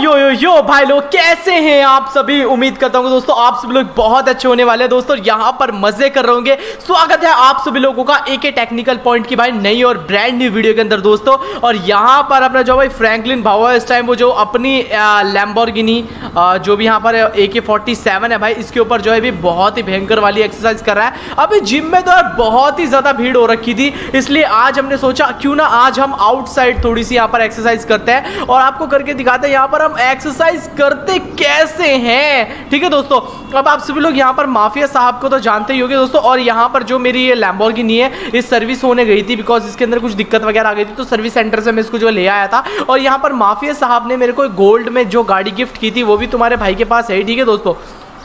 यो भाई लोग कैसे हैं आप सभी। उम्मीद करता हूँ दोस्तों आप सभी लोग बहुत अच्छे होने वाले हैं। दोस्तों यहाँ पर मजे कर रहे होंगे। स्वागत है आप सभी लोगों का एके टेक्निकल पॉइंट की भाई नई और ब्रांड न्यू वीडियो के अंदर दोस्तों। और यहाँ पर अपना जो भाई फ्रैंकलिन भावा इस टाइम वो जो अपनी लैम्बोर्गिनी जो भी यहाँ पर AK-47 है भाई, इसके ऊपर जो है भी बहुत ही भयंकर वाली एक्सरसाइज कर रहा है। अभी जिम में तो यार बहुत ही ज्यादा भीड़ हो रखी थी, इसलिए आज हमने सोचा क्यों ना आज हम आउटसाइड थोड़ी सी यहाँ पर एक्सरसाइज करते हैं और आपको करके दिखाते हैं यहाँ पर हम एक्सरसाइज करते कैसे हैं। ठीक है दोस्तों, अब आप सभी लोग यहाँ पर माफिया साहब को तो जानते ही होंगे दोस्तों। और यहाँ पर जो मेरी ये लैम्बोर्गिनी है इस सर्विस होने गई थी बिकॉज इसके अंदर कुछ दिक्कत वगैरह आ गई थी, तो सर्विस सेंटर से मैं इसको जो ले आया था। और यहाँ पर माफिया साहब ने मेरे को गोल्ड में जो गाड़ी गिफ्ट की थी वो भी तुम्हारे भाई के पास है। ठीक है दोस्तों,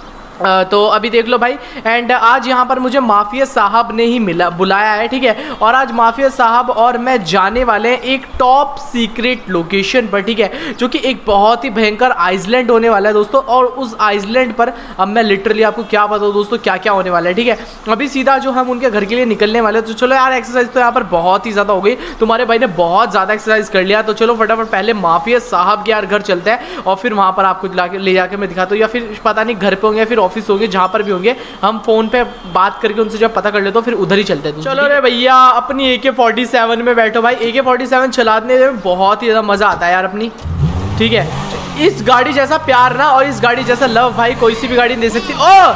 तो अभी देख लो भाई। एंड आज यहाँ पर मुझे माफिया साहब ने ही बुलाया है। ठीक है, और आज माफिया साहब और मैं जाने वाले हैं एक टॉप सीक्रेट लोकेशन पर। ठीक है, जो कि एक बहुत ही भयंकर आइसलैंड होने वाला है दोस्तों। और उस आइसलैंड पर अब मैं लिटरली आपको क्या बताऊँ दोस्तों क्या क्या होने वाला है। ठीक है, अभी सीधा जो हम उनके घर के लिए निकलने वाले हैं। तो चलो यार, एक्सरसाइज तो यहाँ पर बहुत ही ज़्यादा हो गई, तुम्हारे भाई ने बहुत ज़्यादा एक्सरसाइज कर लिया। तो चलो फटाफट पहले माफिया साहब के यार घर चलते हैं और फिर वहाँ पर आपको ले जाकर मैं दिखाता हूँ, या फिर पता नहीं घर पे होंगे या फिर ऑफिस होंगे, जहां पर भी होंगे हम फोन पे बात करके उनसे जब पता कर लेते हो फिर उधर ही चलते हैं। चलो रे भैया, अपनी AK-47 में बैठो भाई। AK-47 चलाने में बहुत ही ज्यादा मजा आता है यार अपनी। ठीक है, इस गाड़ी जैसा प्यार ना और इस गाड़ी जैसा लव भाई कोई सी भी गाड़ी नहीं दे सकती।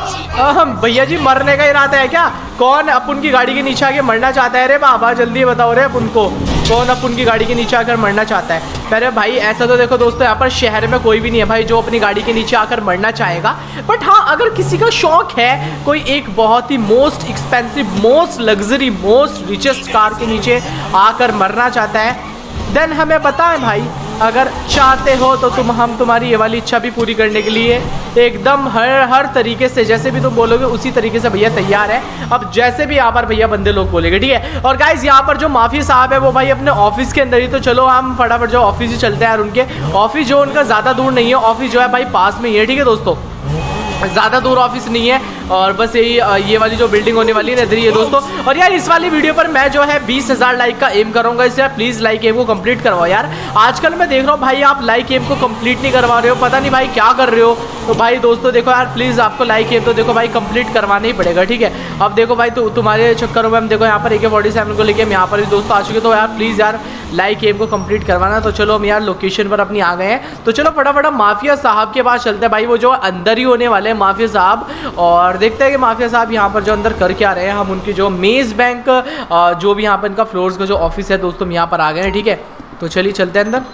ओ भैया जी, मरने का इरादा है क्या? कौन अपन की गाड़ी के नीचे आके मरना चाहता है रे बाबा? जल्दी बताओ रे अपन को, कौन अपन की गाड़ी के नीचे आकर मरना चाहता है? अरे भाई ऐसा तो देखो दोस्तों, यहाँ पर शहर में कोई भी नहीं है भाई जो अपनी गाड़ी के नीचे आकर मरना चाहेगा। बट हाँ, अगर किसी का शौक है, कोई एक बहुत ही most expensive, most luxury, most richest car के नीचे आकर मरना चाहता है, देन हमें पता है भाई, अगर चाहते हो तो हम तुम्हारी ये वाली इच्छा भी पूरी करने के लिए एकदम हर तरीके से, जैसे भी तुम बोलोगे उसी तरीके से भैया तैयार है। अब जैसे भी यहाँ पर भैया बंदे लोग बोलेंगे। ठीक है, और गाइज यहाँ पर जो माफिया साहब है वो भाई अपने ऑफिस के अंदर ही। तो चलो हम फटाफट जो ऑफिस ही चलते हैं यार। उनके ऑफिस जो उनका ज़्यादा दूर नहीं है, ऑफिस जो है भाई पास में ही है। ठीक है दोस्तों, ज़्यादा दूर ऑफिस नहीं है और बस यही ये वाली जो बिल्डिंग होने वाली है इधर ही है दोस्तों। और यार इस वाली वीडियो पर मैं जो है 20,000 लाइक का एम करूँगा, इसलिए प्लीज़ लाइक एम को कंप्लीट करवाओ यार। आजकल मैं देख रहा हूँ भाई आप लाइक एम को कंप्लीट नहीं करवा रहे हो, पता नहीं भाई क्या कर रहे हो। तो भाई दोस्तों देखो यार, प्लीज़ आपको लाइक एम तो देखो भाई कंप्लीट करवाना ही पड़ेगा। ठीक है, अब देखो भाई तो तुम्हारे चक्करों में हम देखो यहाँ पर AK-47 को लेके हम यहाँ पर भी दोस्तों आ चुके। तो यार प्लीज़ यार लाइक एम को कंप्लीट करवाना। तो चलो हम यार लोकेशन पर अपनी आ गए हैं। तो चलो फटाफट हम माफिया साहब के पास चलते हैं भाई, वो जो अंदर ही होने वाले हैं माफिया साहब। और देखते हैं कि माफिया साहब यहाँ पर जो अंदर कर क्या रहे हैं। हम उनकी जो मेज बैंक जो भी यहाँ पर इनका फ्लोर्स का जो ऑफिस है दोस्तों, हम यहाँ पर आ गए हैं। ठीक है, तो चलिए चलते हैं अंदर।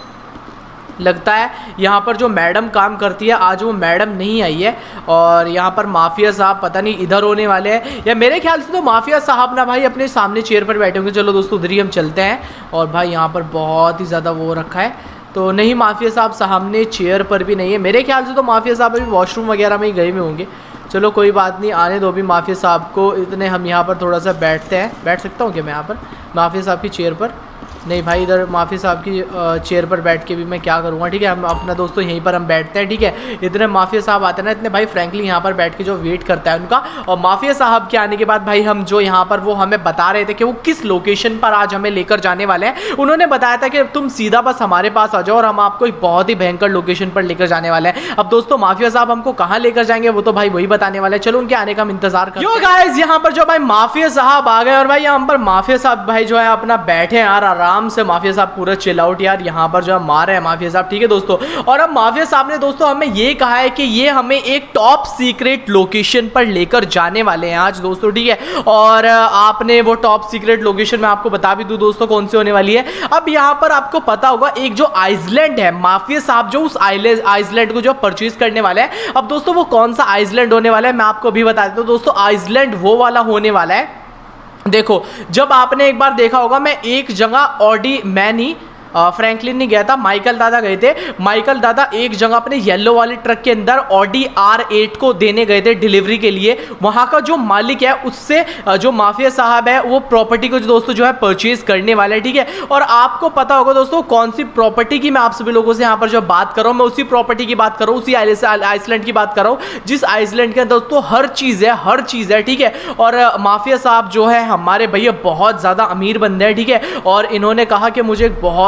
लगता है यहाँ पर जो मैडम काम करती है आज वो मैडम नहीं आई है और यहाँ पर माफिया साहब पता नहीं इधर होने वाले हैं, या मेरे ख्याल से तो माफिया साहब ना भाई अपने सामने चेयर पर बैठे होंगे। चलो दोस्तों उधर ही हम चलते हैं। और भाई यहाँ पर बहुत ही ज़्यादा वो रखा है, तो नहीं माफिया साहब सामने चेयर पर भी नहीं है। मेरे ख्याल से तो माफिया साहब अभी वॉशरूम वगैरह में ही गए हुए होंगे। चलो कोई बात नहीं, आने दो भी माफिया साहब को। इतने हम यहाँ पर थोड़ा सा बैठते हैं। बैठ सकता हूँ क्या मैं यहाँ पर माफिया साहब की चेयर पर? नहीं भाई, इधर माफिया साहब की चेयर पर बैठ के भी मैं क्या करूँगा। ठीक है, हम अपना दोस्तों यहीं पर हम बैठते हैं। ठीक है, इतने माफिया साहब आते हैं ना, इतने भाई फ्रैंकलिन यहाँ पर बैठ के जो वेट करता है उनका। और माफिया साहब के आने के बाद भाई हम जो यहाँ पर वो हमें बता रहे थे कि वो किस लोकेशन पर आज हमें लेकर जाने वाले हैं। उन्होंने बताया था कि तुम सीधा बस हमारे पास आ जाओ और हम आपको एक बहुत ही भयंकर लोकेशन पर लेकर जाने वाले हैं। अब दोस्तों माफिया साहब हमको कहाँ लेकर जाएंगे वो तो भाई वही बताने वाले हैं। चलो उनके आने का हम इंतजार करते हैं। यो गाइस, यहाँ पर जो भाई माफिया साहब आ गए और भाई यहाँ पर माफिया साहब भाई जो है अपना बैठे हैं यार आराम से। माफिया साहब पूरा चिल आउट यार यहाँ पर जो है मार रहे हैं माफिया साहब। ठीक है दोस्तों, और अब माफिया साहब ने दोस्तों हमें ये कहा है कि ये हमें एक टॉप सीक्रेट लोकेशन पर लेकर जाने वाले हैं आज दोस्तों। ठीक है, और आपने वो टॉप सीक्रेट लोकेशन मैं आपको बता भी दूं दोस्तों कौन सी होने वाली है। अब यहाँ पर आपको पता होगा एक जो आइसलैंड है, माफिया साहब जो उस आइसलैंड को जो परचेज करने वाले हैं। अब दोस्तों वो कौन सा आइसलैंड होने वाला है मैं आपको अभी बता देता हूं दोस्तों। आइसलैंड वो वाला होने वाला है, देखो जब आपने एक बार देखा होगा मैं एक जगह ऑडी मैनी फ्रैंकलिन नहीं गया था, माइकल दादा गए थे। माइकल दादा एक जगह अपने येलो वाले ट्रक के अंदर ऑडी R8 को देने गए थे डिलीवरी के लिए। वहां का जो मालिक है उससे जो माफिया साहब है वो प्रॉपर्टी को दोस्तों जो है परचेज करने वाला है। ठीक है, और आपको पता होगा दोस्तों कौन सी प्रॉपर्टी की मैं आप सभी लोगों से यहाँ पर जो बात कर रहा हूँ, मैं उसी प्रॉपर्टी की बात कर रहा हूँ, उसी आइसलैंड की बात कर रहा हूँ जिस आइसलैंड के अंदर दोस्तों हर चीज़ है, हर चीज़ है। ठीक है, और माफिया साहब जो है हमारे भैया बहुत ज़्यादा अमीर बंदे हैं। ठीक है, और इन्होंने कहा कि मुझे बहुत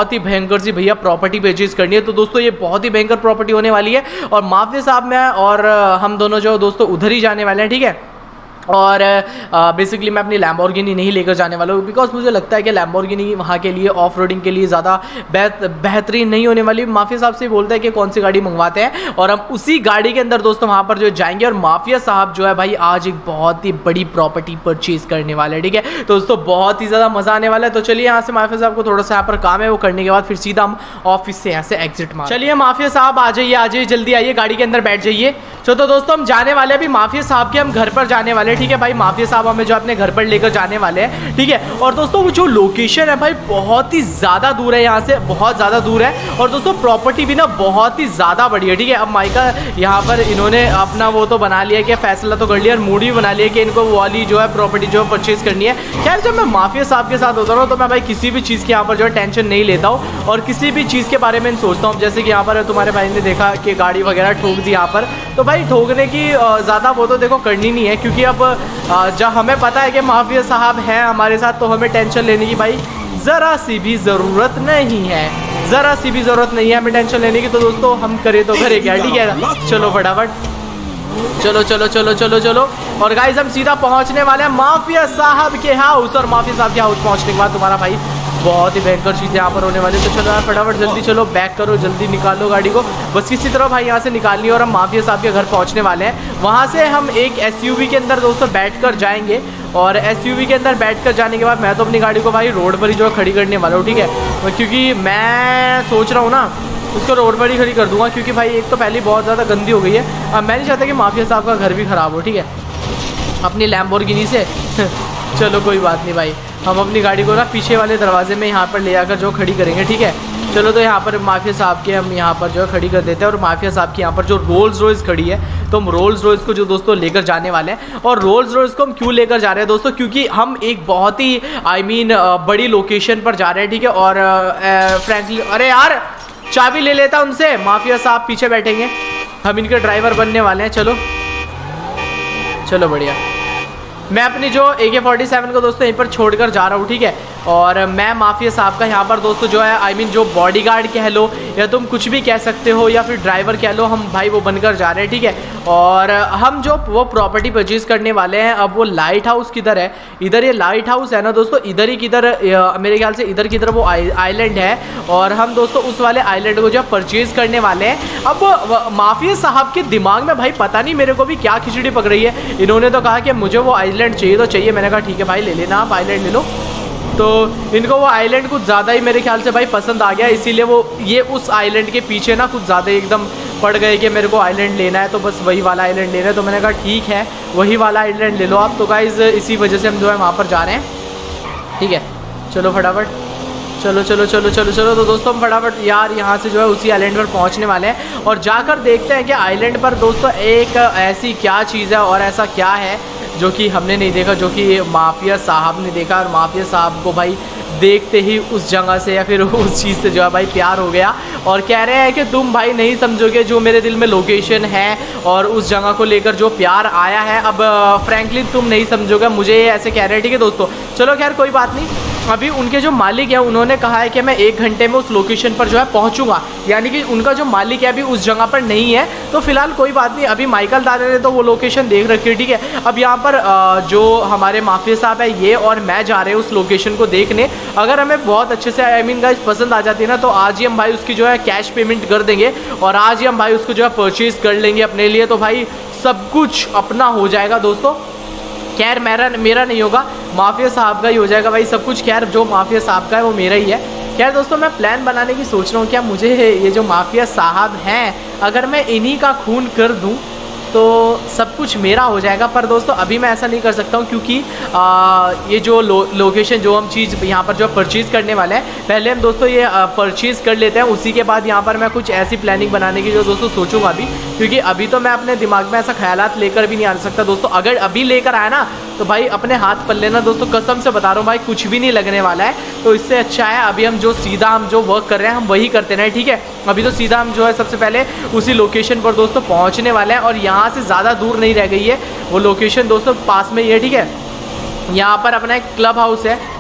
बहुत ही भयंकर सी भैया प्रॉपर्टी परचेज करनी है। तो दोस्तों ये बहुत ही भयंकर प्रॉपर्टी होने वाली है और माफिया साहब में और हम दोनों जो दोस्तों उधर ही जाने वाले हैं, ठीक है। और बेसिकली मैं अपनी लैम्बोर्गिनी नहीं लेकर जाने वाला हूँ, बिकॉज मुझे लगता है कि लैम्बोर्गिनी वहाँ के लिए ऑफ रोडिंग के लिए ज़्यादा बेहतरीन नहीं होने वाली। माफिया साहब से बोलता है कि कौन सी गाड़ी मंगवाते हैं और हम उसी गाड़ी के अंदर दोस्तों वहाँ पर जो जाएंगे। और माफिया साहब जो है भाई आज एक बहुत ही बड़ी प्रॉपर्टी परचेज करने वाले हैं, ठीक है। तो दोस्तों बहुत ही ज़्यादा मज़ा आने वाला है। तो चलिए यहाँ से माफिया साहब को थोड़ा सा यहाँ पर काम है, वो करने के बाद फिर सीधा हम ऑफिस से यहाँ से एग्जिट मार। चलिए माफिया साहब आ जाइए जल्दी आइए, गाड़ी के अंदर बैठ जाइए। तो दोस्तों हम जाने वाले अभी माफिया साहब के हम घर पर जाने वाले, ठीक है भाई। माफिया साहब हमें जो अपने घर पर लेकर जाने वाले हैं, ठीक है। और दोस्तों वो जो लोकेशन है भाई बहुत ही ज़्यादा दूर है यहाँ से, बहुत ज़्यादा दूर है। और दोस्तों प्रॉपर्टी भी ना बहुत ही ज़्यादा बड़ी है, ठीक है। अब माइका यहाँ पर इन्होंने अपना वो तो बना लिया कि फैसला तो कर लिया और मूड भी बना लिया कि इनको वाली जो है प्रॉपर्टी जो है परचेज करनी है। खैर जब मैं माफिया साहब के साथ होता हूँ तो मैं भाई किसी भी चीज़ की यहाँ पर जो है टेंशन नहीं लेता हूँ और किसी भी चीज़ के बारे में सोचता हूँ। जैसे कि यहाँ पर तुम्हारे भाई ने देखा कि गाड़ी वगैरह ठोक दी यहाँ पर, तो भाई ठोकने की ज़्यादा वो तो देखो करनी नहीं है, क्योंकि अब जब हमें पता है कि माफिया साहब हैं हमारे साथ तो हमें टेंशन लेने की भाई ज़रा सी भी ज़रूरत नहीं है, ज़रा सी भी ज़रूरत नहीं है हमें टेंशन लेने की। तो दोस्तों हम करें तो करें क्या, ठीक है। चलो फटाफट चलो चलो चलो चलो चलो। और गाइस हम सीधा पहुंचने वाले हैं माफिया साहब के हाउस। और माफिया साहब के हाउस पहुंचने के बाद तुम्हारा भाई बहुत ही भयंकर चीज़ यहाँ पर होने वाली है। तो चलो यार फटाफट जल्दी चलो, बैक करो, जल्दी निकालो गाड़ी को, बस किसी तरह भाई यहाँ से निकालनी है। और हम माफिया साहब के घर पहुँचने वाले हैं। वहाँ से हम एक SUV के अंदर दोस्तों बैठकर जाएंगे और SUV के अंदर बैठकर जाने के बाद मैं तो अपनी गाड़ी को भाई रोड पर ही जो है खड़ी करने वाला हूँ, ठीक है। क्योंकि मैं सोच रहा हूँ ना उसको रोड पर ही खड़ी कर दूंगा, क्योंकि भाई एक तो पहले बहुत ज़्यादा गंदी हो गई है। अब मैं नहीं चाहता कि माफिया साहब का घर भी ख़राब हो, ठीक है, अपनी लैम्बोर्गिनी से। चलो कोई बात नहीं भाई, हम अपनी गाड़ी को ना पीछे वाले दरवाजे में यहाँ पर ले आकर जो खड़ी करेंगे, ठीक है। चलो तो यहाँ पर माफिया साहब के हम यहाँ पर जो है खड़ी कर देते हैं। और माफिया साहब की यहाँ पर जो रोल्स रॉयस खड़ी है, तो हम रोल्स रॉयस को जो दोस्तों लेकर जाने वाले हैं। और रोल्स रॉयस को हम क्यों लेकर जा रहे हैं दोस्तों, क्योंकि हम एक बहुत ही बड़ी लोकेशन पर जा रहे हैं, ठीक है। और फ्रैंकली अरे यार चाबी ले लेता उनसे, माफिया साहब पीछे बैठेंगे, हम इनके ड्राइवर बनने वाले हैं। चलो चलो बढ़िया। मैं अपनी जो AK-47 को दोस्तों यहीं पर छोड़कर जा रहा हूँ, ठीक है। और मैं माफिया साहब का यहाँ पर दोस्तों जो है जो बॉडीगार्ड कह लो या तुम कुछ भी कह सकते हो या फिर ड्राइवर कह लो, हम भाई वो बनकर जा रहे हैं, ठीक है। और हम जो वो प्रॉपर्टी परचेज करने वाले हैं, अब वो लाइट हाउस किधर है, इधर ये लाइट हाउस है ना दोस्तों, इधर ही किधर मेरे ख्याल से इधर किधर वो आइलैंड है। और हम दोस्तों उस वाले आइलैंड को जो परचेज करने वाले हैं। अब माफिया साहब के दिमाग में भाई पता नहीं मेरे को भी क्या खिचड़ी पक रही है। इन्होंने तो कहा कि मुझे वो आइलैंड चाहिए तो चाहिए, मैंने कहा ठीक है भाई ले लेना आप आइलैंड ले लो। तो इनको वो आइलैंड कुछ ज़्यादा ही मेरे ख्याल से भाई पसंद आ गया, इसीलिए वो ये उस आइलैंड के पीछे ना कुछ ज़्यादा एकदम पड़ गए कि मेरे को आइलैंड लेना है, तो बस वही वाला आइलैंड लेना है। तो मैंने कहा ठीक है वही वाला आइलैंड ले लो आप। तो गाइज़ इसी वजह से हम जो है वहाँ पर जा रहे हैं, ठीक है। चलो फटाफट चलो चलो चलो चलो चलो। तो दोस्तों हम फटाफट यार यहाँ से जो है उसी आइलैंड पर पहुँचने वाले हैं और जाकर देखते हैं कि आइलैंड पर दोस्तों एक ऐसी क्या चीज़ है और ऐसा क्या है जो कि हमने नहीं देखा, जो कि माफिया साहब ने देखा। और माफिया साहब को भाई देखते ही उस जगह से या फिर उस चीज़ से जो है भाई प्यार हो गया और कह रहे हैं कि तुम भाई नहीं समझोगे जो मेरे दिल में लोकेशन है और उस जगह को लेकर जो प्यार आया है। अब फ्रैंकली तुम नहीं समझोगे, मुझे ऐसे कह रहे हैं, ठीक है दोस्तों। चलो खैर कोई बात नहीं, अभी उनके जो मालिक हैं उन्होंने कहा है कि मैं 1 घंटे में उस लोकेशन पर जो है पहुंचूंगा, यानी कि उनका जो मालिक है अभी उस जगह पर नहीं है। तो फिलहाल कोई बात नहीं, अभी माइकल दादा ने तो वो लोकेशन देख रखी है, ठीक है। अब यहाँ पर जो हमारे माफिया साहब है ये और मैं जा रहे हैं उस लोकेशन को देखने। अगर हमें बहुत अच्छे से गाइस पसंद आ जाती है ना, तो आज ही हम भाई उसकी जो है कैश पेमेंट कर देंगे और आज ही हम भाई उसको जो है परचेज कर लेंगे अपने लिए। तो भाई सब कुछ अपना हो जाएगा दोस्तों। खैर मेरा नहीं होगा, माफिया साहब का ही हो जाएगा भाई सब कुछ। खैर जो माफिया साहब का है वो मेरा ही है। खैर दोस्तों मैं प्लान बनाने की सोच रहा हूँ, क्या मुझे ये जो माफिया साहब हैं अगर मैं इन्हीं का खून कर दूँ तो सब कुछ मेरा हो जाएगा। पर दोस्तों अभी मैं ऐसा नहीं कर सकता हूँ, क्योंकि ये जो लोकेशन जो हम चीज़ यहाँ पर जो परचेज़ करने वाले हैं, पहले हम दोस्तों ये परचेज़ कर लेते हैं, उसी के बाद यहाँ पर मैं कुछ ऐसी प्लानिंग बनाने की जो दोस्तों सोचूंगा अभी, क्योंकि अभी तो मैं अपने दिमाग में ऐसा ख्यालात लेकर भी नहीं आ सकता दोस्तों। अगर अभी लेकर आया ना तो भाई अपने हाथ पल्ले ना दोस्तों, कसम से बता रहा हूँ भाई कुछ भी नहीं लगने वाला है। तो इससे अच्छा है अभी हम जो सीधा हम जो वर्क कर रहे हैं हम वही करते रहें, ठीक है। अभी तो सीधा हम जो है सबसे पहले उसी लोकेशन पर दोस्तों पहुँचने वाले हैं और यहाँ से ज़्यादा दूर नहीं रह गई है वो लोकेशन दोस्तों, पास में ही है, ठीक है। यहाँ पर अपना एक क्लब हाउस है,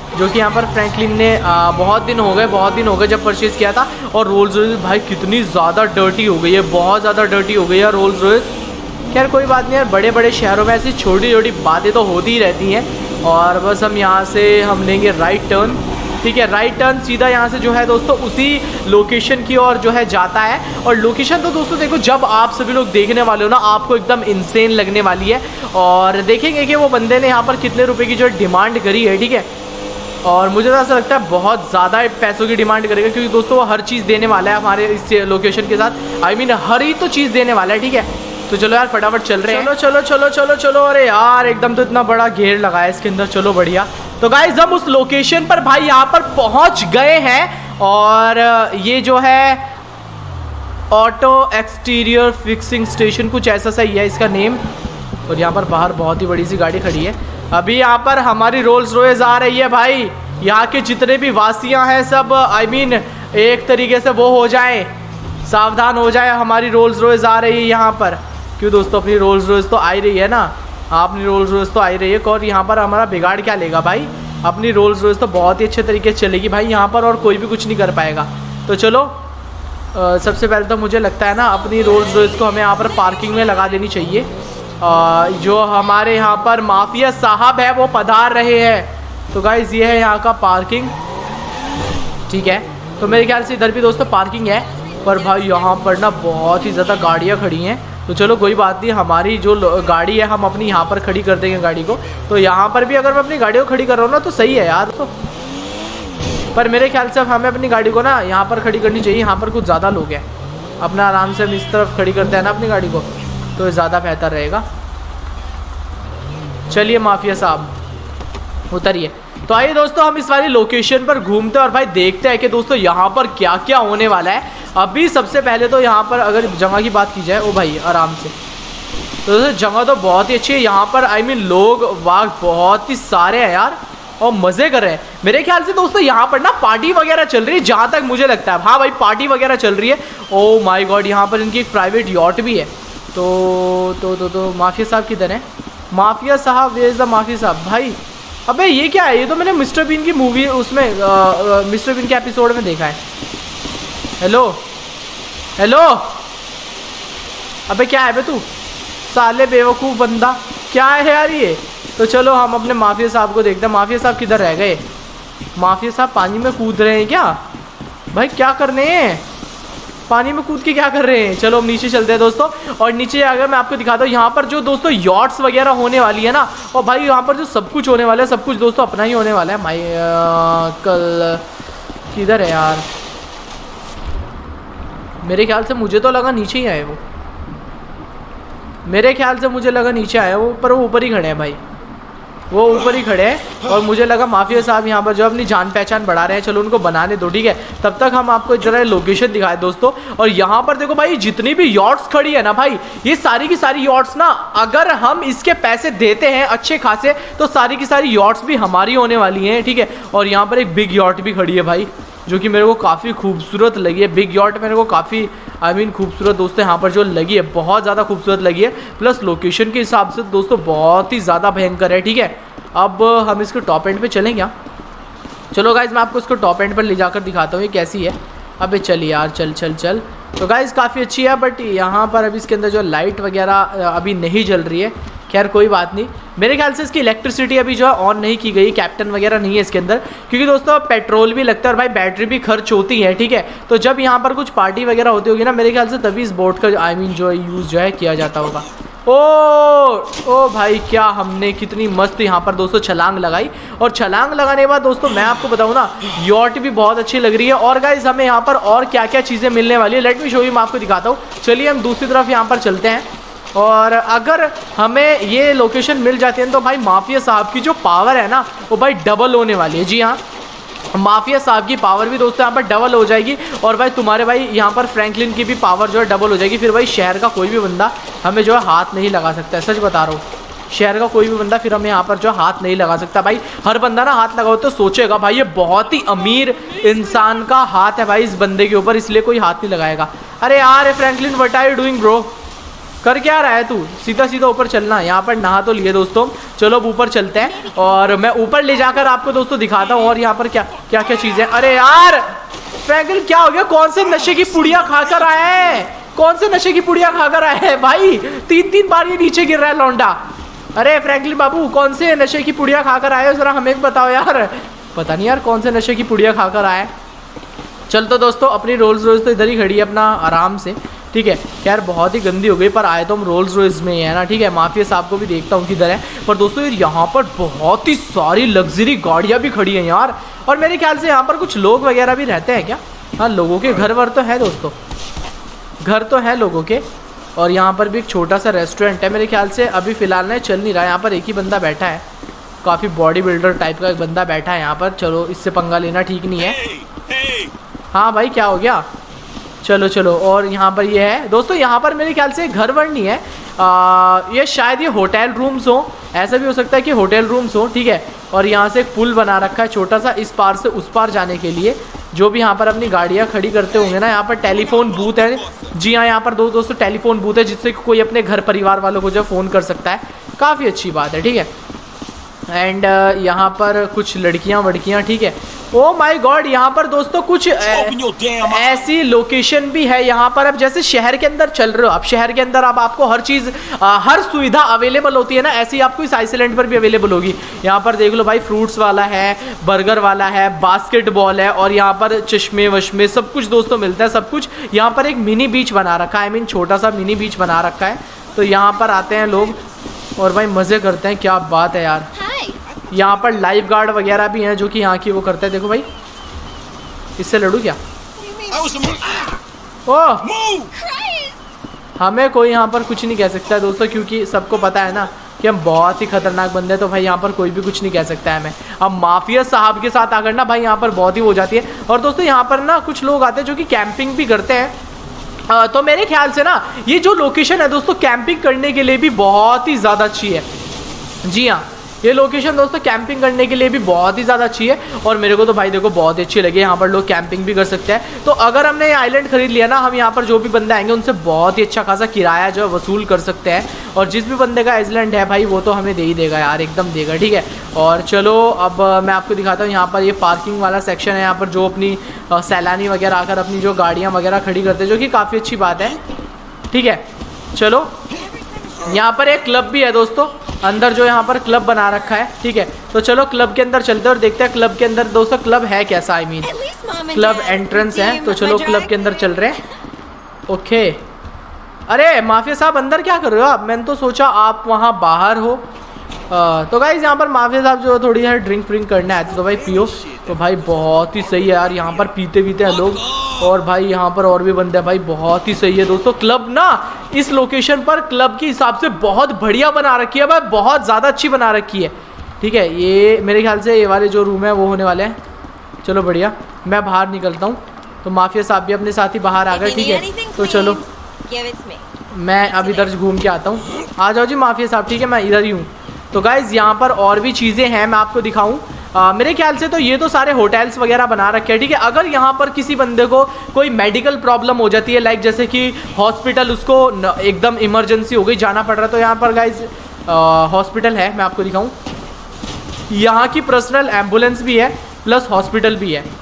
जो कि यहाँ पर फ्रैंकलिन ने बहुत दिन हो गए जब परचेज़ किया था। और रोल्स रॉयस भाई कितनी ज़्यादा डर्टी हो गई है, बहुत ज़्यादा डर्टी हो गई है रोल्स रॉयस। खैर कोई बात नहीं यार, बड़े बड़े शहरों में ऐसी छोटी छोटी बातें तो होती ही रहती हैं। और बस हम यहाँ से हम लेंगे राइट टर्न, ठीक है। राइट टर्न सीधा यहाँ से जो है दोस्तों उसी लोकेशन की ओर जो है जाता है। और लोकेशन तो दोस्तों देखो, जब आप सभी लोग देखने वाले हो ना, आपको एकदम इंसेन लगने वाली है। और देखेंगे कि वो बंदे ने यहाँ पर कितने रुपए की जो डिमांड करी है, ठीक है। और मुझे तो ऐसा लगता है बहुत ज़्यादा पैसों की डिमांड करेगा, क्योंकि दोस्तों वो हर चीज़ देने वाला है हमारे इस लोकेशन के साथ। आई मीन हर ही तो चीज़ देने वाला है, ठीक है। तो चलो यार फटाफट चल रहे हैं। चलो चलो चलो चलो चलो। अरे यार एकदम तो इतना बड़ा घेर लगा है इसके अंदर। चलो बढ़िया। तो गाइस हम उस लोकेशन पर भाई यहाँ पर पहुँच गए हैं। और ये जो है ऑटो एक्सटीरियर फिक्सिंग स्टेशन, कुछ ऐसा सा ही है इसका नेम। और यहाँ पर बाहर बहुत ही बड़ी सी गाड़ी खड़ी है। अभी यहाँ पर हमारी रोल्स रॉयस आ रही है भाई। यहाँ के जितने भी वासियाँ हैं सब आई मीन एक तरीके से वो हो जाए, सावधान हो जाए। हमारी रोल्स रॉयस आ रही है यहाँ पर। क्यों दोस्तों, अपनी रोल्स रॉयस तो आ ही रही है ना। अपनी रोल्स रॉयस तो आ ही रही है। और यहाँ पर हमारा बिगाड़ क्या लेगा भाई, अपनी रोल्स रॉयस तो बहुत ही अच्छे तरीके से चलेगी भाई यहाँ पर, और कोई भी कुछ नहीं कर पाएगा। तो चलो सबसे पहले तो मुझे लगता है ना अपनी रोल्स रॉयस को हमें यहाँ पर पार्किंग में लगा देनी चाहिए। जो हमारे यहाँ पर माफिया साहब है वो पधार रहे हैं। तो गाइस ये है यहाँ का पार्किंग, ठीक है। तो मेरे ख्याल से इधर भी दोस्तों पार्किंग है, पर भाई यहाँ पर ना बहुत ही ज़्यादा गाड़ियाँ खड़ी हैं। तो चलो कोई बात नहीं, हमारी जो गाड़ी है हम अपनी यहाँ पर खड़ी कर देंगे गाड़ी को। तो यहाँ पर भी अगर मैं अपनी गाड़ी को खड़ी कर रहा हूँ ना तो सही है यार। तो पर मेरे ख्याल से हमें अपनी गाड़ी को ना यहाँ पर खड़ी करनी चाहिए। यहाँ पर कुछ ज़्यादा लोग हैं, अपना आराम से हम इस तरफ खड़ी करते हैं ना अपनी गाड़ी को, तो ज़्यादा बेहतर रहेगा। चलिए माफिया साहब उतरिए। तो आइए दोस्तों हम इस वाली लोकेशन पर घूमते हैं और भाई देखते हैं कि दोस्तों यहाँ पर क्या क्या होने वाला है। अभी सबसे पहले तो यहाँ पर अगर जगह की बात की जाए, ओ भाई आराम से, तो दोस्तों जगह तो बहुत ही अच्छी है यहाँ पर। आई मीन लोग वाग बहुत ही सारे हैं यार, और मज़े कर रहे हैं। मेरे ख्याल से दोस्तों यहाँ पर ना पार्टी वगैरह चल रही है, जहाँ तक मुझे लगता है। हाँ भाई पार्टी वगैरह चल रही है। ओ माय गॉड, यहाँ पर इनकी एक प्राइवेट यॉट भी है। तो माफिया साहब किधर है? माफिया साहब, वेयर इज द माफिया साहब? भाई अबे ये क्या है? ये तो मैंने मिस्टर बीन की मूवी उसमें मिस्टर बीन के एपिसोड में देखा है। हेलो हेलो, अबे क्या है बे तू साले बेवकूफ़ बंदा, क्या है यार ये? तो चलो हम अपने माफिया साहब को देखते हैं। माफिया साहब किधर रह गए? माफिया साहब पानी में कूद रहे हैं क्या? भाई क्या करने हैं, पानी में कूद के क्या कर रहे हैं? चलो हम नीचे चलते हैं दोस्तों। और नीचे अगर मैं आपको दिखाता हूँ यहाँ पर जो दोस्तों यॉट्स वगैरह होने वाली है ना, और भाई यहाँ पर जो सब कुछ होने वाला है, सब कुछ दोस्तों अपना ही होने वाला है। भाई कल किधर है यार? मेरे ख्याल से मुझे तो लगा नीचे ही आए वो, मेरे ख्याल से मुझे लगा नीचे आया वो, पर वो ऊपर ही खड़े हैं भाई, वो ऊपर ही खड़े हैं। और मुझे लगा माफिया साहब यहाँ पर जो अपनी जान पहचान बढ़ा रहे हैं, चलो उनको बनाने दो, ठीक है। तब तक हम आपको जरा लोकेशन दिखाए दोस्तों। और यहाँ पर देखो भाई जितनी भी यॉट्स खड़ी है ना भाई, ये सारी की सारी यॉट्स ना, अगर हम इसके पैसे देते हैं अच्छे खासे, तो सारी की सारी यॉट्स भी हमारी होने वाली हैं, ठीक है। और यहाँ पर एक बिग यॉट भी खड़ी है भाई, जो कि मेरे को काफ़ी खूबसूरत लगी है। बिग यॉट मेरे को काफ़ी आई मीन खूबसूरत दोस्तों यहाँ पर जो लगी है, बहुत ज़्यादा खूबसूरत लगी है। प्लस लोकेशन के हिसाब से दोस्तों बहुत ही ज़्यादा भयंकर है, ठीक है। अब हम इसको टॉप एंड पे चलें क्या? चलो गाइज मैं आपको इसको टॉप एंड पर ले जाकर दिखाता हूँ ये कैसी है। अबे चल यार, चल चल चल। तो गाइज काफ़ी अच्छी है, बट यहाँ पर अभी इसके अंदर जो लाइट वगैरह अभी नहीं जल रही है। खैर कोई बात नहीं, मेरे ख्याल से इसकी इलेक्ट्रिसिटी अभी जो है ऑन नहीं की गई, कैप्टन वगैरह नहीं है इसके अंदर, क्योंकि दोस्तों पेट्रोल भी लगता है और भाई बैटरी भी खर्च होती है, ठीक है। तो जब यहाँ पर कुछ पार्टी वगैरह होती होगी ना, मेरे ख्याल से तभी इस बोट का आई मीन जो यूज़ जो है किया जाता होगा। ओ भाई क्या हमने कितनी मस्त यहाँ पर दोस्तों छलांग लगाई। और छलांग लगाने के बाद दोस्तों मैं आपको बताऊँ ना, यॉट भी बहुत अच्छी लग रही है। और गाइज हमें यहाँ पर और क्या क्या चीज़ें मिलने वाली है, लेट मी शो यू, मैं आपको दिखाता हूँ। चलिए हम दूसरी तरफ यहाँ पर चलते हैं। और अगर हमें ये लोकेशन मिल जाती है तो भाई माफिया साहब की जो पावर है ना, वो भाई डबल होने वाली है। जी हाँ, माफिया साहब की पावर भी दोस्तों यहाँ पर डबल हो जाएगी। और भाई तुम्हारे भाई यहाँ पर फ्रैंकलिन की भी पावर जो है डबल हो जाएगी। फिर भाई शहर का कोई भी बंदा हमें जो है हाथ नहीं लगा सकता है, सच बता रहा हूँ। शहर का कोई भी बंदा फिर हमें यहाँ पर जो हाथ नहीं लगा सकता भाई। हर बंदा ना हाथ लगाओ तो सोचेगा भाई ये बहुत ही अमीर इंसान का हाथ है भाई इस बंदे के ऊपर, इसलिए कोई हाथ नहीं लगाएगा। अरे यार Franklin what are you doing bro? कर क्या रहा है तू? सीधा सीधा ऊपर चलना। यहाँ पर नहा तो लिए दोस्तों, चलो अब ऊपर चलते हैं और मैं ऊपर ले जाकर आपको दोस्तों दिखाता हूँ। और यहाँ पर क्या क्या क्या चीज़ें। अरे यार फ्रैंकलिन क्या हो गया? कौन से नशे की पुड़िया खाकर आया है? कौन से नशे की पुड़िया खाकर आया है भाई? 3-3 बार ये नीचे गिर रहा है लौंडा। अरे फ्रैंकलिन बाबू कौन से नशे की पुड़िया खाकर आए हो? जरा हमें भी बताओ यार। पता नहीं यार कौन से नशे की पुड़िया खाकर आया है। चल तो दोस्तों अपनी रोल्स रॉयस तो इधर ही खड़ी है अपना आराम से, ठीक है। यार बहुत ही गंदी हो गई पर आए तो हम रोल्स रॉयस में ही है ना, ठीक है। माफिया साहब को भी देखता हूँ किधर है। पर दोस्तों यहाँ पर बहुत ही सारी लग्जरी गाड़ियाँ भी खड़ी हैं यार। और मेरे ख्याल से यहाँ पर कुछ लोग वगैरह भी रहते हैं क्या? हाँ लोगों के घर वर तो है दोस्तों, घर तो है लोगों के। और यहाँ पर भी एक छोटा सा रेस्टोरेंट है मेरे ख्याल से, अभी फ़िलहाल में चल नहीं रहा। यहाँ पर एक ही बंदा बैठा है, काफ़ी बॉडी बिल्डर टाइप का एक बंदा बैठा है यहाँ पर। चलो इससे पंगा लेना ठीक नहीं है। हाँ भाई क्या हो गया? चलो चलो। और यहाँ पर ये है दोस्तों, यहाँ पर मेरे ख्याल से घर वर नहीं है, ये शायद ये होटल रूम्स हो, ऐसा भी हो सकता है कि होटल रूम्स हो, ठीक है। और यहाँ से एक पुल बना रखा है छोटा सा इस पार से उस पार जाने के लिए। जो भी यहाँ पर अपनी गाड़ियाँ खड़ी करते होंगे ना, यहाँ पर टेलीफोन बूथ है। जी हाँ यहाँ पर दोस्तों टेलीफोन बूथ है जिससे कोई अपने घर परिवार वालों को जो फ़ोन कर सकता है। काफ़ी अच्छी बात है, ठीक है। एंड यहाँ पर कुछ लड़कियाँ वड़कियाँ, ठीक है। ओ माय गॉड यहाँ पर दोस्तों कुछ ऐसी लोकेशन भी है यहाँ पर। अब जैसे शहर के अंदर चल रहे हो, अब शहर के अंदर अब आपको हर चीज़ हर सुविधा अवेलेबल होती है ना, ऐसे ही आपको इस आइसलैंड पर भी अवेलेबल होगी। यहाँ पर देख लो भाई, फ्रूट्स वाला है, बर्गर वाला है, बास्केटबॉल है, और यहाँ पर चश्मे वश्मे सब कुछ दोस्तों मिलता है, सब कुछ। यहाँ पर एक मिनी बीच बना रखा है, आई मीन छोटा सा मिनी बीच बना रखा है। तो यहाँ पर आते हैं लोग और भाई मज़े करते हैं। क्या बात है यार। यहाँ पर लाइफ गार्ड वगैरह भी हैं जो कि यहाँ की वो करते हैं। देखो भाई इससे लड़ू क्या? ओह हमें कोई यहाँ पर कुछ नहीं कह सकता है दोस्तों, क्योंकि सबको पता है ना कि हम बहुत ही खतरनाक बंदे हैं। तो भाई यहाँ पर कोई भी कुछ नहीं कह सकता है हमें। अब माफिया साहब के साथ आकर ना भाई यहाँ पर बहुत ही हो जाती है। और दोस्तों यहाँ पर ना कुछ लोग आते हैं जो कि कैंपिंग भी करते हैं। तो मेरे ख्याल से ना ये जो लोकेशन है दोस्तों कैंपिंग करने के लिए भी बहुत ही ज़्यादा अच्छी है। जी हाँ ये लोकेशन दोस्तों कैंपिंग करने के लिए भी बहुत ही ज़्यादा अच्छी है। और मेरे को तो भाई देखो बहुत ही अच्छी लगी। यहाँ पर लोग कैंपिंग भी कर सकते हैं। तो अगर हमने ये आइलैंड खरीद लिया ना, हम यहाँ पर जो भी बंदे आएंगे उनसे बहुत ही अच्छा खासा किराया जो है वसूल कर सकते हैं। और जिस भी बंदे का आइलैंड है भाई वो तो हमें दे ही देगा यार, एकदम देगा, ठीक है। और चलो अब मैं आपको दिखाता हूँ। यहाँ पर ये पार्किंग वाला सेक्शन है, यहाँ पर जो अपनी सैलानी वगैरह आकर अपनी जो गाड़ियाँ वगैरह खड़ी करते हैं, जो कि काफ़ी अच्छी बात है, ठीक है। चलो यहाँ पर एक क्लब भी है दोस्तों अंदर, जो यहाँ पर क्लब बना रखा है, ठीक है। तो चलो क्लब के अंदर चलते हैं और देखते हैं क्लब के अंदर दोस्तों क्लब है कैसा, आई मीन क्लब एंट्रेंस है। तो चलो क्लब के अंदर चल रहे हैं। ओके अरे माफिया साहब अंदर क्या कर रहे हो आप? मैंने तो सोचा आप वहाँ बाहर हो। तो गाइस यहाँ पर माफिया साहब जो थोड़ी यार ड्रिंक व्रिंक करना है तो भाई पियो। तो भाई बहुत ही सही है यार, यहाँ पर पीते पीते हैं लोग। और भाई यहाँ पर और भी बंदे हैं भाई, बहुत ही सही है दोस्तों। क्लब ना इस लोकेशन पर क्लब के हिसाब से बहुत बढ़िया बना रखी है भाई, बहुत ज़्यादा अच्छी बना रखी है, ठीक है। ये मेरे ख्याल से ये वाले जो रूम है वो होने वाले हैं। चलो बढ़िया, मैं बाहर निकलता हूँ। तो माफिया साहब भी अपने साथ ही बाहर आ गए, ठीक है। तो चलो मैं अब इधर घूम के आता हूँ। आ जाओ जी माफिया साहब, ठीक है, मैं इधर ही हूँ। तो गाइज़ यहाँ पर और भी चीज़ें हैं, मैं आपको दिखाऊँ। मेरे ख्याल से तो ये तो सारे होटल्स वगैरह बना रखे हैं, ठीक है। अगर यहाँ पर किसी बंदे को कोई मेडिकल प्रॉब्लम हो जाती है, लाइक जैसे कि हॉस्पिटल उसको एकदम इमरजेंसी हो गई, जाना पड़ रहा है, तो यहाँ पर गाइज हॉस्पिटल है, मैं आपको दिखाऊँ। यहाँ की पर्सनल एम्बुलेंस भी है प्लस हॉस्पिटल भी है।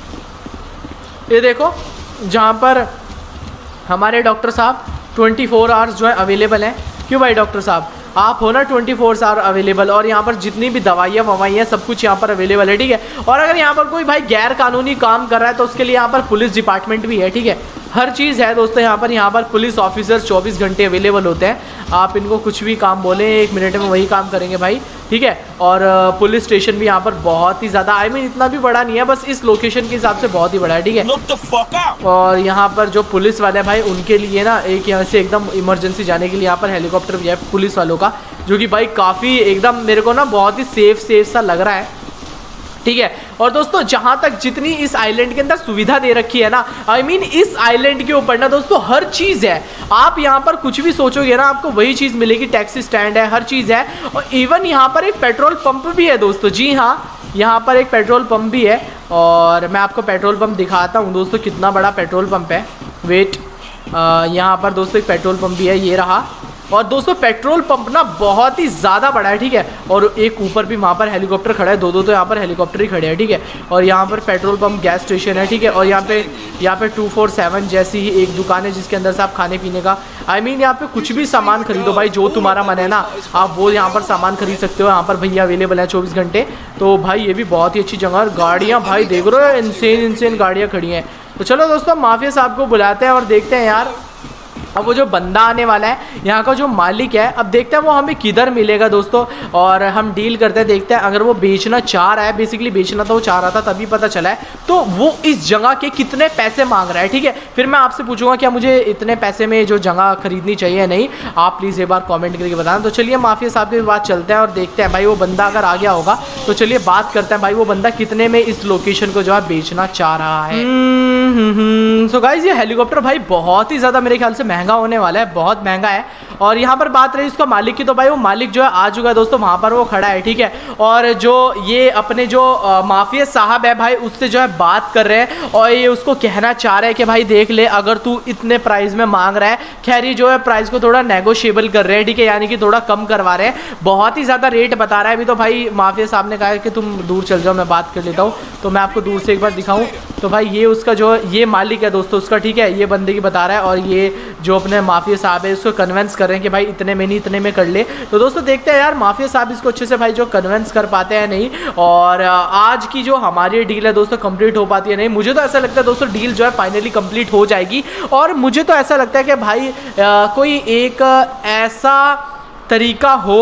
ये देखो जहाँ पर हमारे डॉक्टर साहब 24 आवर्स जो है अवेलेबल हैं। क्यों भाई डॉक्टर साहब आप हो ना 24 आवर अवेलेबल। और यहाँ पर जितनी भी दवाइयाँ ववाइयाँ सब कुछ यहाँ पर अवेलेबल है, ठीक है। और अगर यहाँ पर कोई भाई गैर कानूनी काम कर रहा है तो उसके लिए यहाँ पर पुलिस डिपार्टमेंट भी है, ठीक है। हर चीज़ है दोस्तों यहाँ पर पुलिस ऑफिसर्स 24 घंटे अवेलेबल होते हैं। आप इनको कुछ भी काम बोलें 1 मिनट में वही काम करेंगे भाई, ठीक है। और पुलिस स्टेशन भी यहाँ पर बहुत ही ज़्यादा, आई मीन इतना भी बड़ा नहीं है, बस इस लोकेशन के हिसाब से बहुत ही बड़ा है, ठीक है। और यहाँ पर जो पुलिस वाले भाई उनके लिए ना एक यहाँ से एकदम इमरजेंसी जाने के लिए यहाँ पर हेलीकॉप्टर भी है पुलिस वालों का, जो कि भाई काफ़ी एकदम मेरे को ना बहुत ही सेफ सा लग रहा है, ठीक है। और दोस्तों जहां तक जितनी इस आइलैंड के अंदर सुविधा दे रखी है ना, आई मीन इस आइलैंड के ऊपर ना दोस्तों हर चीज़ है। आप यहां पर कुछ भी सोचोगे ना आपको वही चीज़ मिलेगी। टैक्सी स्टैंड है, हर चीज़ है। और इवन यहां पर एक पेट्रोल पंप भी है दोस्तों। जी हाँ यहाँ पर एक पेट्रोल पंप भी है। और मैं आपको पेट्रोल पंप दिखाता हूँ दोस्तों, कितना बड़ा पेट्रोल पंप है। वेट यहाँ पर दोस्तों एक पेट्रोल पंप भी है, ये रहा। और दोस्तों पेट्रोल पंप ना बहुत ही ज़्यादा बड़ा है, ठीक है। और एक ऊपर भी वहाँ पर हेलीकॉप्टर खड़ा है, दो तो यहाँ पर हेलीकॉप्टर ही खड़े हैं, ठीक है। और यहाँ पर पेट्रोल पंप गैस स्टेशन है, ठीक है। और यहाँ पे 247 जैसी ही एक दुकान है जिसके अंदर से आप खाने पीने का यहाँ पे कुछ भी सामान खरीदो भाई, जो तुम्हारा मन है ना आप वो यहाँ पर सामान खरीद सकते हो। यहाँ पर भैया अवेलेबल है 24 घंटे। तो भाई ये भी बहुत ही अच्छी जगह है। गाड़ियाँ भाई देख रहे हो, इंसेन गाड़ियाँ खड़ी हैं। तो चलो दोस्तों माफिया साहब को बुलाते हैं और देखते हैं यार अब वो जो बंदा आने वाला है, यहाँ का जो मालिक है, अब देखते हैं वो हमें किधर मिलेगा दोस्तों। और हम डील करते हैं, देखते हैं अगर वो बेचना चाह रहा है, बेसिकली बेचना तो वो चाह रहा था तभी पता चला है, तो वो इस जगह के कितने पैसे मांग रहा है, ठीक है। फिर मैं आपसे पूछूंगा क्या मुझे इतने पैसे में जो जगह खरीदनी चाहिए नहीं, आप प्लीज़ एक बार कॉमेंट करके बताना। तो चलिए माफिया साहब के बाद चलते हैं और देखते हैं भाई वो बंदा अगर आ गया होगा तो चलिए बात करते हैं भाई वो बंदा कितने में इस लोकेशन को जो है बेचना चाह रहा है। सो गाइस ये हेलीकॉप्टर भाई बहुत ही ज़्यादा मेरे ख्याल से महंगा होने वाला है, बहुत महंगा है। और यहाँ पर बात रही इसका मालिक की, तो भाई वो मालिक जो है आ चुका है दोस्तों, वहाँ पर वो खड़ा है, ठीक है। और जो ये अपने जो माफिया साहब है भाई उससे जो है बात कर रहे हैं और ये उसको कहना चाह रहे हैं कि भाई देख ले अगर तू इतने प्राइस में मांग रहा है, खैर ये जो है प्राइस को थोड़ा नेगोशिएबल कर रहे हैं, ठीक है, यानी कि थोड़ा कम करवा रहे हैं। बहुत ही ज़्यादा रेट बता रहा है अभी तो भाई माफिया साहब ने कहा है कि तुम दूर चल जाओ, मैं बात कर लेता हूँ। तो मैं आपको दूर से एक बार दिखाऊँ तो भाई ये उसका जो ये मालिक है दोस्तों उसका, ठीक है, ये बंदे की बता रहा है। और ये जो अपने माफिया साहब है उसको कन्विंस कर रहे हैं कि भाई इतने में नहीं इतने में कर ले। तो दोस्तों देखते हैं यार माफिया साहब इसको अच्छे से भाई जो कन्विंस कर पाते हैं नहीं, और आज की जो हमारी डील है दोस्तों कंप्लीट हो पाती है नहीं। मुझे तो ऐसा लगता है दोस्तों डील जो है फाइनली कंप्लीट हो जाएगी। और मुझे तो ऐसा लगता है कि भाई कोई एक ऐसा तरीका हो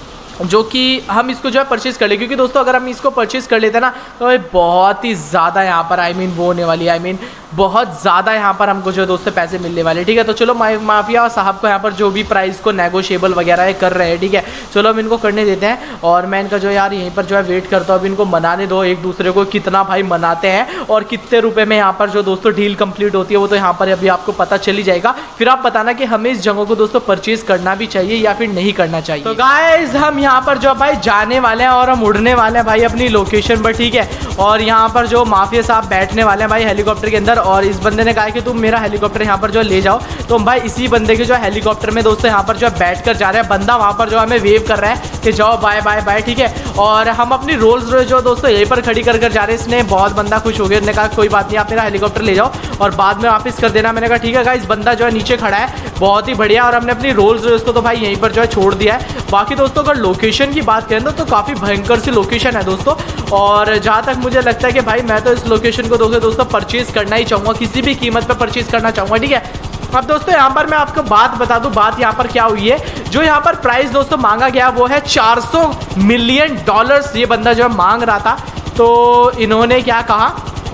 जो कि हम इसको जो है परचेज कर ले, क्योंकि दोस्तों अगर हम इसको परचेज कर लेते हैं ना तो भाई बहुत ही ज़्यादा यहाँ पर वो होने वाली है, बहुत ज़्यादा यहाँ पर हमको जो है दोस्तों पैसे मिलने वाले, ठीक है। तो चलो माफिया साहब को यहाँ पर जो भी प्राइस को नेगोशिएबल वगैरह कर रहे हैं, ठीक है, चलो हम इनको करने देते हैं। और मैं इनका जो यार यहीं पर जो है वेट करता हूँ, अब इनको मनाने दो एक दूसरे को, कितना भाई मनाते हैं और कितने रुपये में यहाँ पर जो दोस्तों डील कंप्लीट होती है वो तो यहाँ पर अभी आपको पता चल ही जाएगा। फिर आप बताना कि हमें इस जगह को दोस्तों परचेज करना भी चाहिए या फिर नहीं करना चाहिए। तो गाइस हम यहाँ पर जो भाई जाने वाले हैं और हम उड़ने वाले हैं भाई अपनी लोकेशन पर, ठीक है। और यहाँ पर जो माफिया साहब बैठने वाले हैं भाई हेलीकॉप्टर के अंदर, और इस बंदे ने कहा कि तुम मेरा हेलीकॉप्टर यहाँ पर जो ले जाओ। तो हम भाई इसी बंदे के जो हेलीकॉप्टर में दोस्तों यहाँ पर जो बैठ कर जा रहे हैं। बंदा वहाँ पर जो हमें वेव कर रहा है कि जाओ बाय बाय बाय, ठीक है। और हम अपनी रोल्स रॉयस जो दोस्तों यहीं पर खड़ी कर जा रहे हैं। इसने बहुत बंदा खुश हो गया, उसने कहा कोई बात नहीं आप मेरा हेलीकॉप्टर ले जाओ और बाद में वापस कर देना। मैंने कहा ठीक है गाइस, बंदा जो है नीचे खड़ा है, बहुत ही बढ़िया। और हमने अपनी रोल्स रॉयस को तो भाई यहीं पर जो है छोड़ दिया है। बाकी दोस्तों अगर लोकेशन की बात करें तो काफ़ी भयंकर सी लोकेशन है दोस्तों। और जहाँ तक मुझे लगता है कि भाई मैं तो इस लोकेशन को दोस्तों परचेज करना ही चाहूँगा, किसी भी कीमत पर परचेज करना चाहूँगा, ठीक है। अब दोस्तों यहाँ पर मैं आपको बात बता दूँ, बात यहाँ पर क्या हुई है। जो यहाँ पर प्राइस दोस्तों मांगा गया वो है $400 मिलियन। ये बंदा जो है मांग रहा था। तो इन्होंने क्या कहा,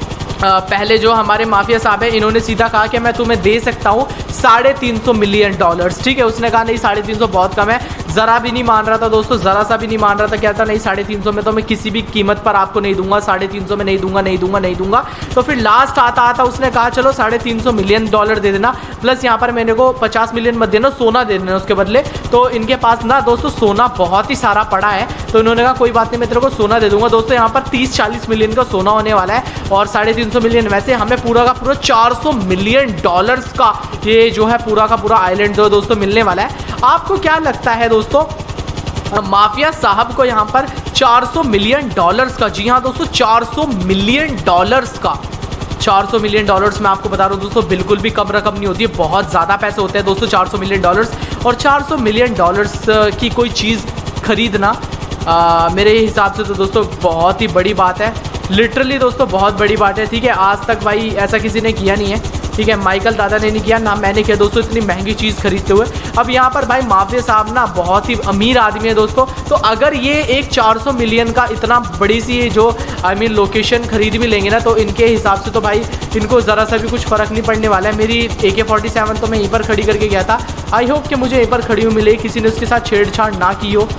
पहले जो हमारे माफिया साहब है इन्होंने सीधा कहा कि मैं तुम्हें दे सकता हूँ $350 मिलियन, ठीक है। उसने कहा नहीं 350 बहुत कम है, ज़रा भी नहीं मान रहा था दोस्तों, ज़रा सा भी नहीं मान रहा था। क्या था नहीं 350 में तो मैं किसी भी कीमत पर आपको नहीं दूंगा, 350 में नहीं दूंगा। तो फिर लास्ट आता उसने कहा चलो $350 मिलियन दे देना, प्लस यहाँ पर मेरे को 50 मिलियन मत देना, सोना दे देना उसके बदले। तो इनके पास ना दोस्तों सोना बहुत ही सारा पड़ा है। तो इन्होंने कहा कोई बात नहीं मैं तेरे को सोना दे दूंगा। दोस्तों यहाँ पर 30-40 मिलियन का सोना होने वाला है और 350 मिलियन वैसे हमें पूरा का पूरा $400 मिलियन का ये जो है पूरा का पूरा आइलैंड जो दोस्तों मिलने वाला है। आपको क्या लगता है दोस्तों माफिया साहब को यहाँ पर $400 मिलियन का, जी हाँ दोस्तों $400 मिलियन का, $400 मिलियन मैं आपको बता रहा हूँ दोस्तों बिल्कुल भी कम रकम नहीं होती है, बहुत ज़्यादा पैसे होते हैं दोस्तों $400 मिलियन। और $400 मिलियन की कोई चीज़ खरीदना मेरे हिसाब से तो दोस्तों बहुत ही बड़ी बात है, लिटरली दोस्तों बहुत बड़ी बात है, ठीक है। आज तक भाई ऐसा किसी ने किया नहीं है, ठीक है। माइकल दादा ने नहीं किया ना मैंने किया दोस्तों इतनी महंगी चीज़ खरीदते हुए। अब यहाँ पर भाई माफिया साहब ना बहुत ही अमीर आदमी है दोस्तों। तो अगर ये एक 400 मिलियन का इतना बड़ी सी जो लोकेशन खरीद भी लेंगे ना तो इनके हिसाब से तो भाई इनको ज़रा सा भी कुछ फ़र्क नहीं पड़ने वाला है। मेरी AK-47 तो मैं यहीं पर खड़ी करके गया था, आई होप कि मुझे यहीं पर खड़ी हुई मिले, किसी ने उसके साथ छेड़छाड़ ना की हो।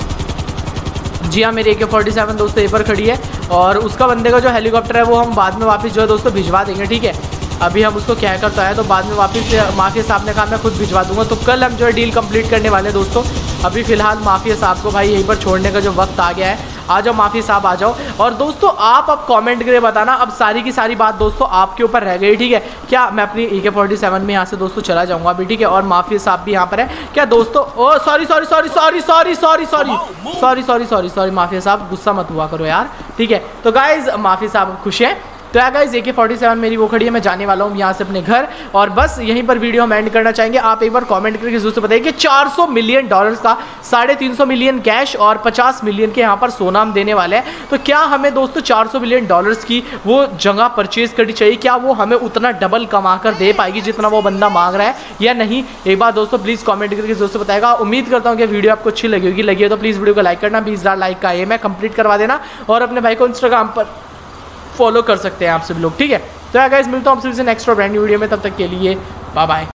जी हाँ मेरी AK-47 दोस्तों यहीं पर खड़ी है और उसका बंदे का जो हेलीकॉप्टर है वो हम बाद में वापस जो है दोस्तों भिजवा देंगे, ठीक है। अभी हम उसको क्या करता है तो बाद में वापस माफिया साहब ने कहा मैं खुद भिजवा दूंगा। तो कल हम जो है डील कंप्लीट करने वाले हैं दोस्तों। अभी फिलहाल माफिया साहब को भाई यहीं पर छोड़ने का जो वक्त आ गया है। आ जाओ माफी साहब, आ जाओ। और दोस्तों आप अब कमेंट करके बताना, अब सारी की सारी बात दोस्तों आपके ऊपर रह गई, ठीक है। क्या मैं अपनी AK-47 में यहाँ से दोस्तों चला जाऊँगा अभी, ठीक है। और माफी साहब भी यहाँ पर है क्या दोस्तों? Oh sorry sorry sorry sorry sorry sorry sorry sorry sorry sorry sorry माफी साहब, गुस्सा मत हुआ करो यार, ठीक है। तो गाइज माफी साहब खुश हैं। तो यार गाइस AK-47 मेरी वो खड़ी है, मैं जाने वाला हूँ यहाँ से अपने घर, और बस यहीं पर वीडियो हम एंड करना चाहेंगे। आप एक बार कमेंट करके जरूर से बताइए कि $400 मिलियन का 350 मिलियन कैश और 50 मिलियन के यहाँ पर सोना हम देने वाले हैं। तो क्या हमें दोस्तों $400 मिलियन की वो जगह परचेज करनी चाहिए? क्या वो हमें उतना डबल कमा कर दे पाएगी जितना वो बंदा मांग रहा है या नहीं? एक बार दोस्तों प्लीज़ कॉमेंट करके जरूर से बताएगा। उम्मीद करता हूँ कि वीडियो आपको अच्छी लगी हो तो प्लीज़ वीडियो को लाइक करना, 20,000 लाइक का एम है, कंप्लीट करवा देना। और अपने भाई को इंस्टाग्राम पर फॉलो कर सकते हैं आप सभी लोग, ठीक है। तो यार गाइस मिलता हूँ आपसे नेक्स्ट और ब्रांड न्यू वीडियो में, तब तक के लिए बाय बाय।